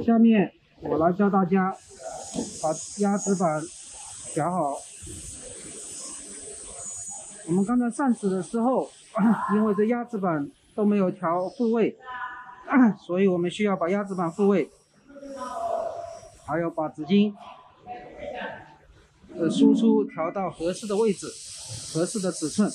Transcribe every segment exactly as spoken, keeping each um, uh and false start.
下面我来教大家把压纸板调好。我们刚才上纸的时候，因为这压纸板都没有调复位，所以我们需要把压纸板复位，还要把纸巾的输出调到合适的位置、合适的尺寸。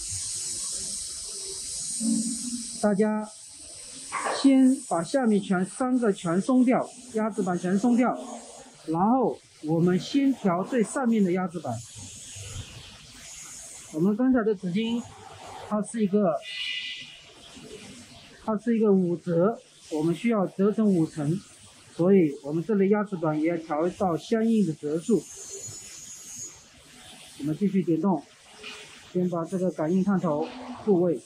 大家先把下面全三个全松掉，压纸板全松掉，然后我们先调最上面的压纸板。我们刚才的纸巾，它是一个，它是一个五折，我们需要折成五层，所以我们这里压纸板也要调到相应的折数。我们继续点动，先把这个感应探头复位。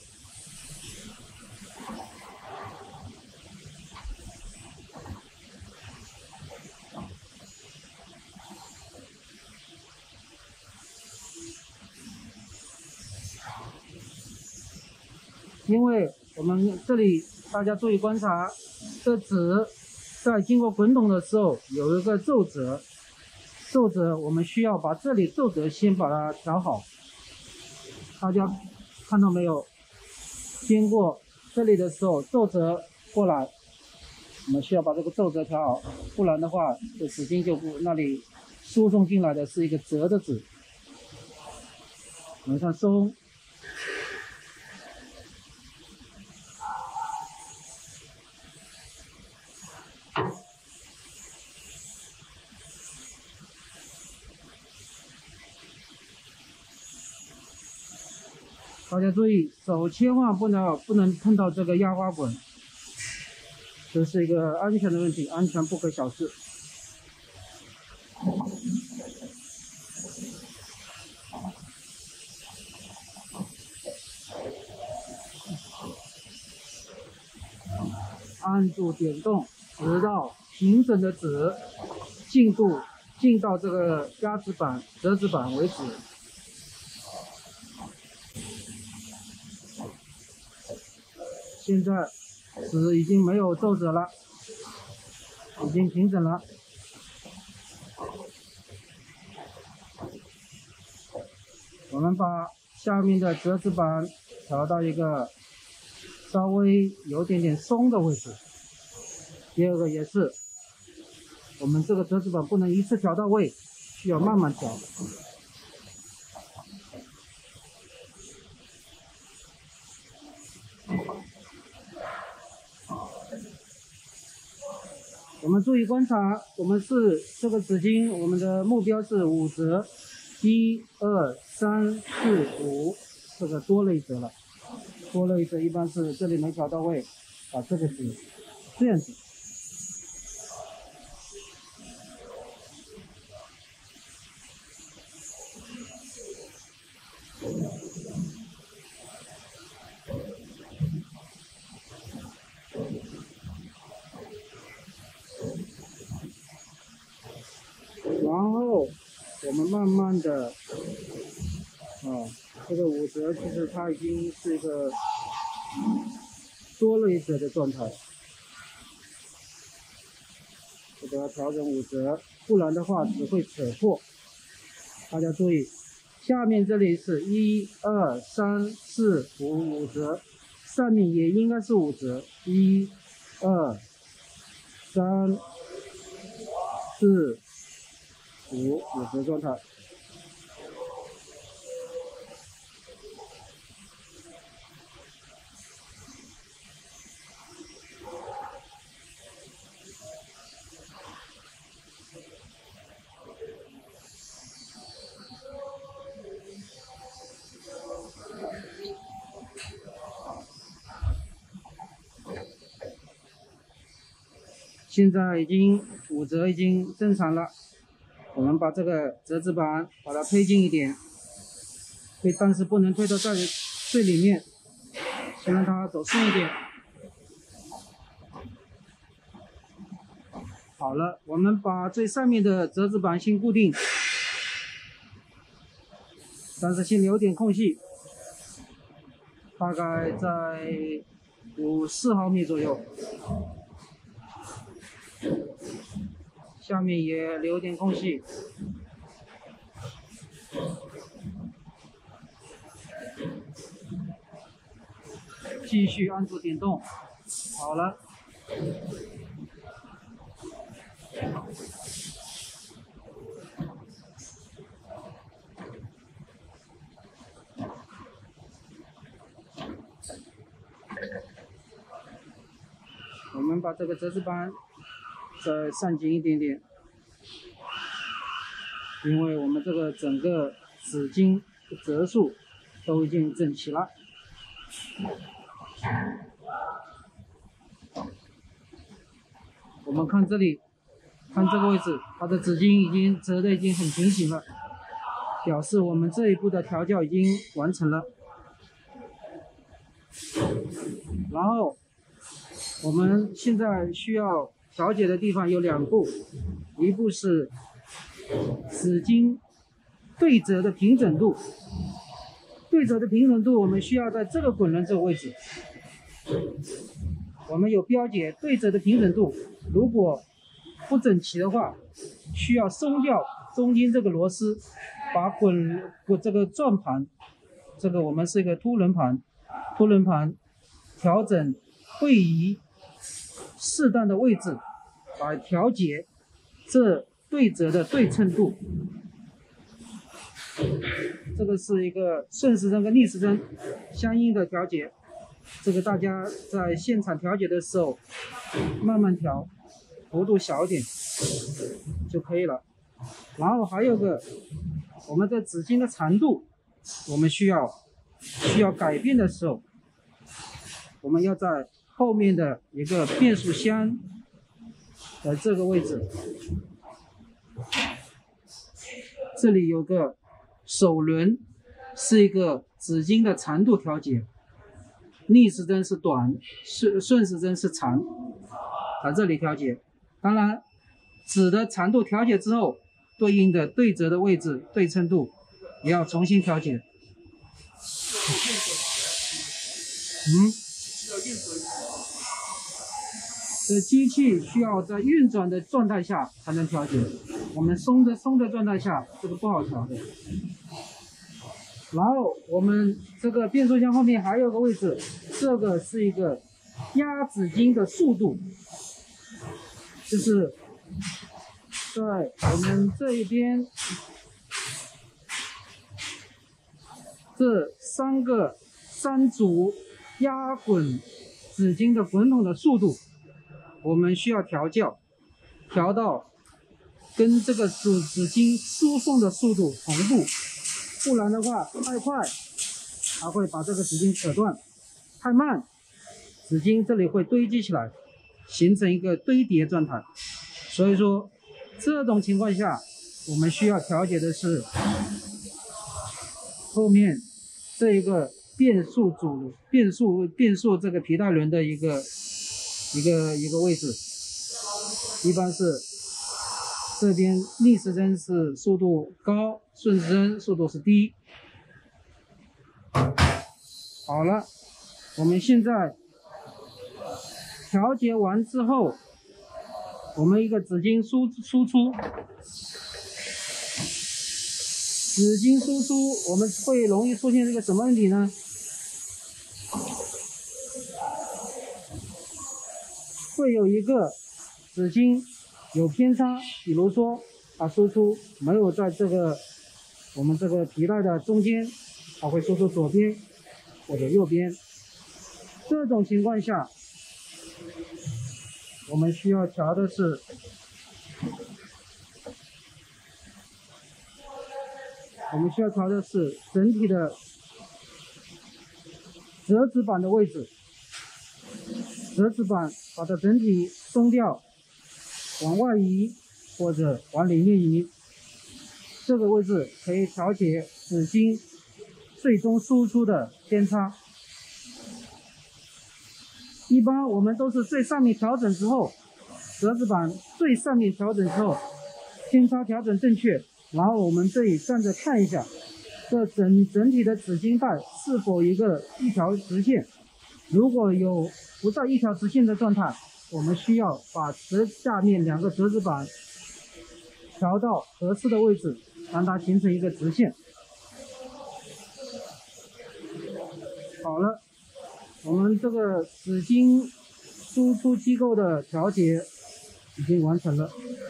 因为我们这里大家注意观察，这纸在经过滚筒的时候有一个皱褶，皱褶我们需要把这里皱褶先把它调好。大家看到没有？经过这里的时候皱褶过来，我们需要把这个皱褶调好，不然的话这纸巾就不那里输送进来的是一个折的纸。我们看松。大家注意，手千万不能不能碰到这个压花滚，这是一个安全的问题，安全不可小视。按住点动，直到平整的纸进度进到这个压纸板、折纸板为止。现在纸已经没有皱褶了，已经平整了。我们把下面的折纸板调到一个稍微有点点松的位置。第二个也是，我们这个折纸板不能一次调到位，需要慢慢调。我们注意观察，我们是这个纸巾，我们的目标是五折，一、二、三、四、五，这个多了一折了，多了一折一般是这里没调到位，把这个纸这样子。然后我们慢慢的，啊，这个五折其实它已经是一个多了一折的状态，就把它调整五折，不然的话只会扯破。大家注意，下面这里是一、二、三、四、五五折，上面也应该是五折，一、二、三、四。五五折状态，现在已经五折已经正常了。我们把这个折纸板把它推进一点，推，但是不能推到在最里面，先让它走顺一点。好了，我们把最上面的折纸板先固定，但是先留点空隙，大概在五四毫米左右。 下面也留点空隙。继续按住点动，好了。我们把这个折纸板再上紧一点点，因为我们这个整个纸巾的折数都已经整齐了。我们看这里，看这个位置，它的纸巾已经折的已经很平行了，表示我们这一步的调教已经完成了。然后我们现在需要调节的地方有两步，一步是纸巾对折的平整度，对折的平整度我们需要在这个滚轮这个位置，我们有标解对折的平整度，如果不整齐的话，需要松掉中间这个螺丝，把滚滚这个转盘，这个我们是一个凸轮盘，凸轮盘调整位移适当的位置，来调节这对折的对称度。这个是一个顺时针跟逆时针相应的调节，这个大家在现场调节的时候慢慢调，幅度小一点就可以了。然后还有个我们的纸巾的长度，我们需要需要改变的时候，我们要在后面的一个变速箱的这个位置，这里有个手轮，是一个纸巾的长度调节，逆时针是短，顺顺时针是长，在这里调节。当然，纸的长度调节之后，对应的对折的位置对称度也要重新调节。嗯，这机器需要在运转的状态下才能调节，我们松的松的状态下，这个不好调的。然后我们这个变速箱后面还有个位置，这个是一个压纸巾的速度，就是在我们这一边这三个三组压滚纸巾的滚筒的速度，我们需要调教，调到跟这个纸纸巾输送的速度同步，不然的话太快，它会把这个纸巾扯断；太慢，纸巾这里会堆积起来，形成一个堆叠状态。所以说，这种情况下，我们需要调节的是后面这一个变速主变速变速这个皮带轮的一个一个一个位置，一般是这边逆时针是速度高，顺时针速度是低。好了，我们现在调节完之后，我们一个纸巾输输出，纸巾输出我们会容易出现这个什么问题呢？会有一个纸巾有偏差，比如说它输出没有在这个我们这个皮带的中间，它会输出左边或者右边。这种情况下，我们需要调的是我们需要调的是整体的折纸板的位置，折纸板把它整体松掉，往外移或者往里面移，这个位置可以调节纸巾最终输出的偏差。一般我们都是最上面调整之后，折纸板最上面调整之后，偏差调整正确，然后我们这里站着看一下，这整整体的纸巾带是否一个一条直线。如果有不在一条直线的状态，我们需要把折下面两个折纸板调到合适的位置，让它形成一个直线。好了，我们这个纸巾输出机构的调节已经完成了。